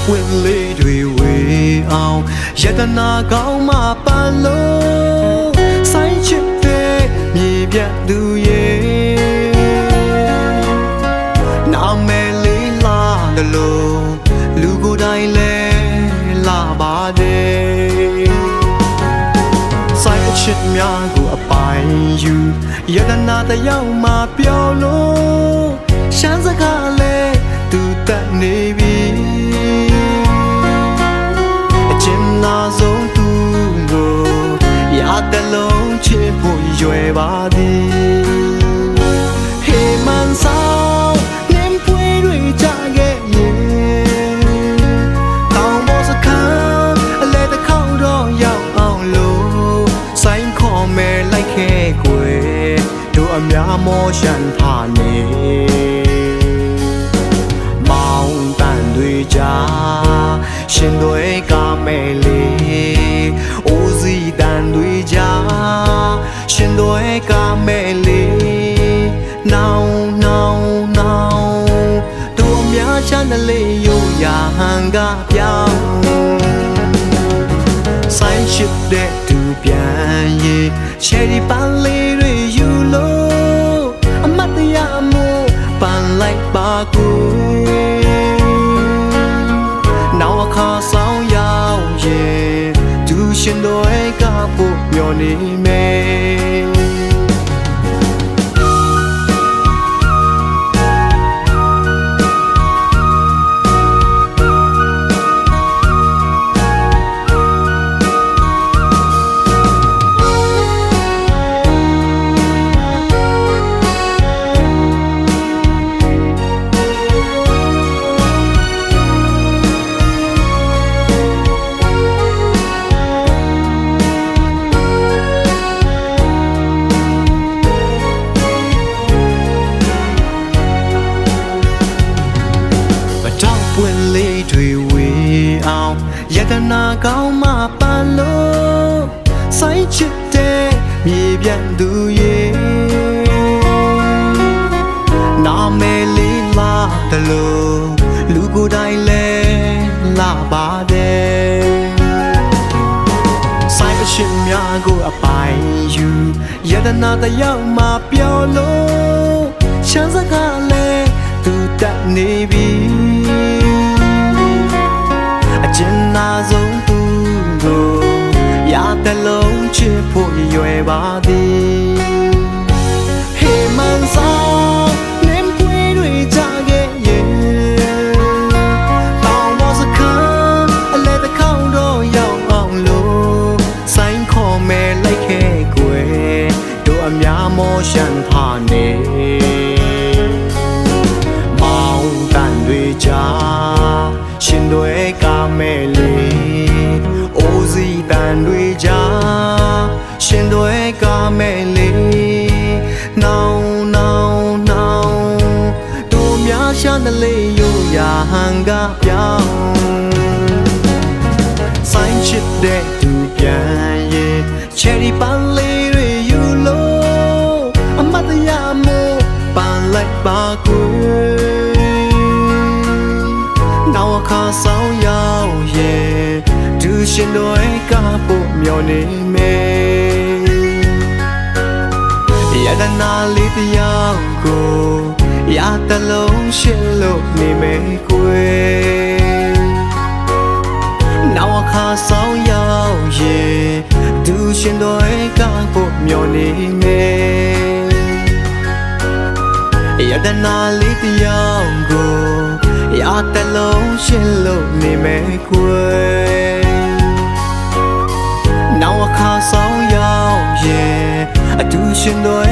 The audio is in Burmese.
ဝင်လေးတွေဝေအောင်ယတနာကောင်းမှပန်လို့ဆိုင်ချစ်တဲ့မြေပြတ်သူရဲ့နာမည်လေးလာတယ်လို့လူကိုယ်တိုင်လဲလာပါတယ်ဆိုင်အချစ်များကိုအပိုင်ယူယတနာတယောက်မှပြောလို့ရှမ်းစကားလဲသူတက်နေပြီအကျဉ်းနာဆုံးသူကိုရတဲ့လုံးချစ်ဖို့ရွယ်ပါသည်ဟေးမန်ဆောင်နင်းပွေတွေကြခဲ့ရင်တောင်ပေါ်စခန်းအလဲတစ်ခေါက်တော့ရောက်အောင်လို့ဆိုင်ခေါ်မယ်လိုက်ခဲ့ကွယ်တို့အများမောရှန်ထားနေရှင်တွေကမဲလေးအိုးစီတန်တွေကြာရှင်တွေကမဲလေးနောင်တို့များချမ်းတဲ့လေးရိုးရာဟန်ကပြောင်းဆိုင်ချစ်တဲ့သူပြန်ရေးချယ်ရီပန်းလေးတွေယူလို့အမတ်တရားမို့ပန်းလိုက်ပါကိုနောက်အခါဆောင်ရောက်ရင်သူရှင်တွေကဖို့မျောနေမယ်ဝင်လေးတွေဝေအောင်ယတနာကောင်းမှပန်လို့ဆိုင်ချစ်တဲ့မြေပြတ်သူရဲ့နာမည်လေးလာတယ်လို့လူကိုယ်တိုင်လဲလာပါတယ်ဆိုင်အရှင်များကိုအပိုင်ယူယတနာတယောက်မှပြောလို့ချမ်းစကားလဲသူတက်နေပြီအကျဉ်းနာဆုံးသူကိုရတဲ့လုံးချစ်ဖို့ရွယ်ပါသည်ဟေးမန်ဆောင်နင်းပွေတွေကြခဲ့ရင်တောင်ပေါ်စခန်းအလဲတစ်ခေါက်တော့ရောက်အောင်လို့ဆိုင်ခေါ်မယ်လိုက်ခဲ့ကွယ်တို့အများမောရှန်ထားနေရှင်တွေကမဲလေးအိုးစီတန်တွေကြာရှင်တွေကမဲလေးနောင်တို့များရှာတဲ့လေးရိုးရာဟန်ကပြောင်းဆိုင်ချစ်တဲ့သူပြန်ရဲ့ချယ်ရီပန်းလေးတွေယူလို့အမတ်တရားမို့ပန်းလိုက်ပါကွယ်နောက်အခါဆောင်ရောက်ရဲ့သူရှင်တွေကဖို့မျောနေမယ်ယတနာလေးတရားကိုရတဲ့လုံးရှင်လို့နေမယ်ကွယ်နောက်အခါဆောင်ရောက်ရဲ့သူရှင်တွေကဖို့မျောနေမယ်ယတနာလေးတရားကိုရတဲ့လုံးရှင်လို့နေမယ်ကွယ်နောက်အခါဆောင်ရောက်ရဲ့အတူရှင်တို့